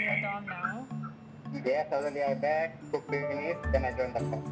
your dorm now? Yes, suddenly I back, cook finish, then I join the class.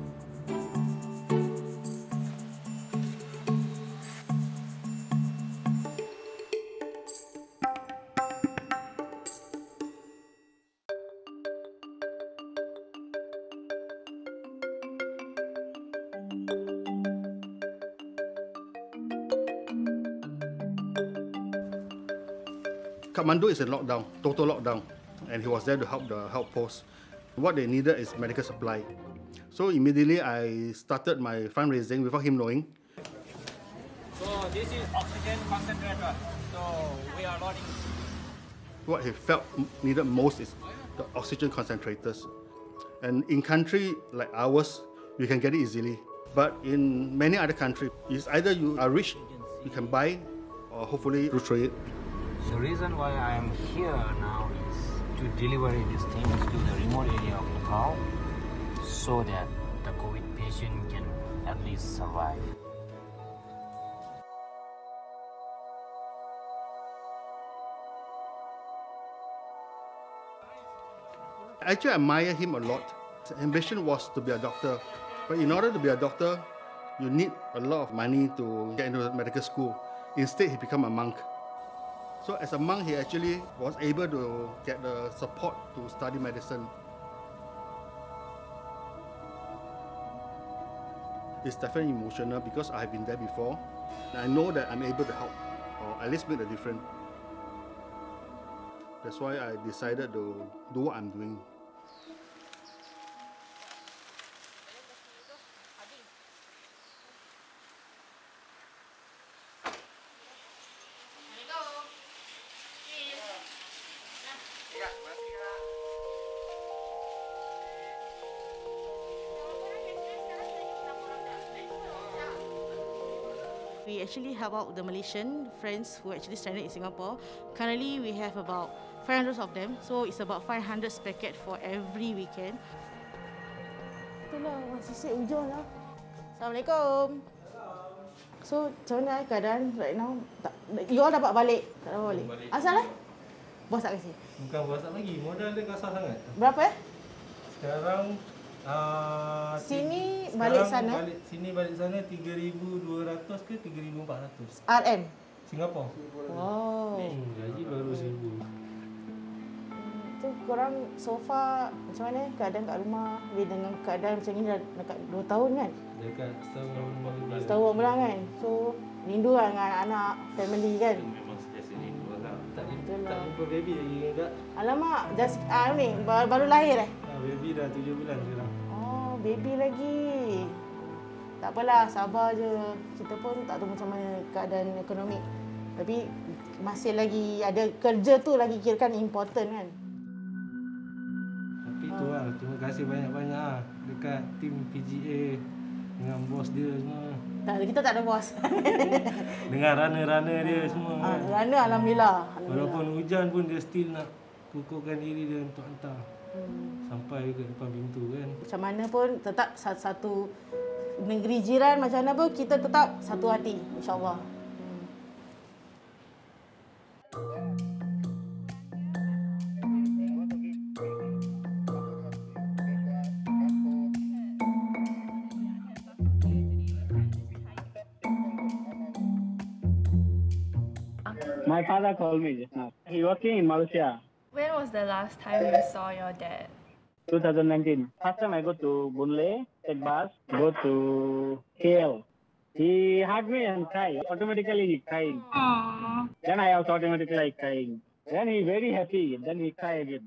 Kathmandu is in lockdown, total lockdown, and he was there to help the help post. What they needed is medical supply. So immediately I started my fundraising without him knowing. So this is oxygen concentrator. So we are loading. What he felt needed most is the oxygen concentrators. And in country like ours, you can get it easily. But in many other countries, it's either you are rich, you can buy, or hopefully you throw it. The reason why I am here now is to deliver these things to the remote area of Nepal so that the COVID patient can at least survive. Actually, I admire him a lot. His ambition was to be a doctor. But in order to be a doctor, you need a lot of money to get into medical school. Instead, he became a monk. So as a monk, he actually was able to get the support to study medicine. It's definitely emotional because I've been there before. And I know that I'm able to help, or at least make a difference. That's why I decided to do what I'm doing. We actually help out the Malaysian friends who actually stranded in Singapore. Currently, we have about 500 of them, so it's about 500 packet for every weekend. Itulah, masih siap hujan lah. Assalamualaikum. So, macam mana keadaan right now? You all dapat balik? Tak dapat balik? Asal lah? Bos tak kasi? Bukan bos tak lagi, modal dia kasar sangat. Berapa Sekarang sini balik sana? Sini balik sana 3,200 ke 3,400. RM? Singapura. Wow. Gaji baru 1,000. Tu korang so far macam mana keadaan kat rumah dengan keadaan macam ni dah dekat 2 tahun kan? Dekat setahun lebih. Setahun bulan kan? So rindu lah dengan anak, family kan? Memang sentiasa rindu lah. Tak jumpa baby lagi tak? Alamak, just ni baru lahir eh? Baby dah 7 bulan sekarang. Oh, baby lagi. Tak apalah, sabar je. Kita pun tak tahu macam mana keadaan ekonomi. Tapi masih lagi ada kerja tu lagi kirakan important kan? Tapi tu lah, terima kasih banyak-banyak lah dekat tim PGA dengan bos dia semua. Kita tak ada bos. Dengan runner-runner dia semua. Runner Alhamdulillah. Walaupun hujan pun dia still nak kukuhkan diri dia untuk hantar. Sampai ke depan pintu kan. Macam mana pun tetap satu negeri jiran macam mana pun kita tetap satu hati insya-Allah. My father called me just now. He working in Malaysia. When was the last time you saw your dad? 2019. First time I go to Boon Lay, take bus, go to KL. He hugged me and cried. Automatically he crying. Aww. Then I also automatically crying. Then he very happy. Then he cry again.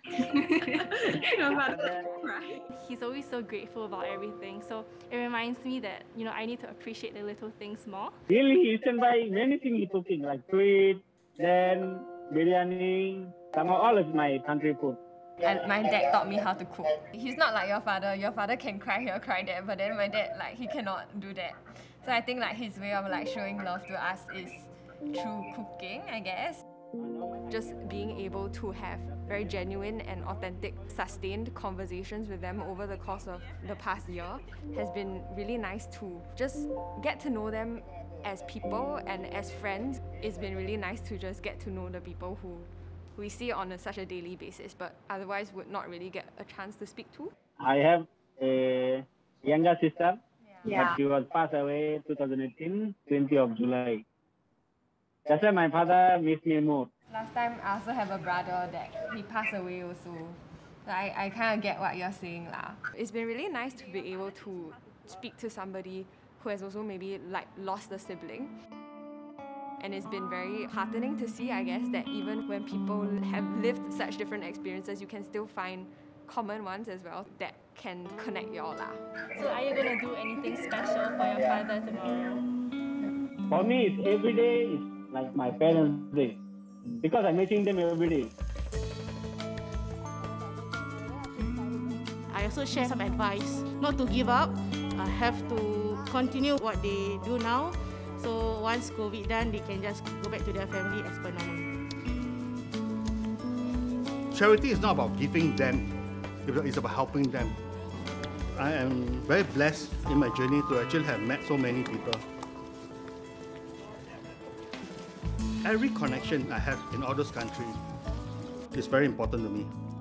He's always so grateful about everything. So it reminds me that, I need to appreciate the little things more. Really, he can buy many things he cooking, like sweet, then biryani, some of all of my country food. And my dad taught me how to cook. He's not like your father. Your father can cry here, cry there, but then my dad, he cannot do that. So I think his way of showing love to us is through cooking, I guess. Just being able to have very genuine and authentic, sustained conversations with them over the course of the past year has been really nice to just get to know them as people and as friends. It's been really nice to just get to know the people who we see on such a daily basis, but otherwise would not really get a chance to speak to. I have a younger sister, Yeah. but she was passed away 2018, 20 of July. That's why my father missed me more. Last time I also have a brother that he passed away also. So I kind of get what you're saying lah. It's been really nice to be able to speak to somebody who has also maybe like lost a sibling. And it's been very heartening to see, I guess, that even when people have lived such different experiences, you can still find common ones as well that can connect you all lah. So are you going to do anything special for your father tomorrow? For me, it's every day is like my parents' day because I'm meeting them every day. I also share some advice not to give up. I have to continue what they do now. So once COVID done, they can just go back to their family as per normal. Charity is not about giving them, it's about helping them. I am very blessed in my journey to actually have met so many people. Every connection I have in all those countries is very important to me.